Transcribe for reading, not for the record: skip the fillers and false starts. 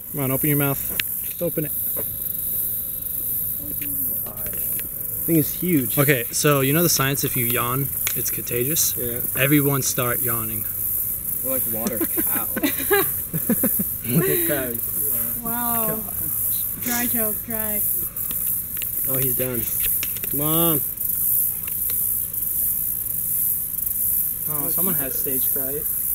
Come on, open your mouth. Just open it. Thing is huge. Okay, so you know the science, if you yawn, it's contagious? Yeah. Everyone start yawning. We're like water cows. Look at cows. Wow. Dry joke, dry. Oh, he's done. Come on. Oh, someone has stage fright.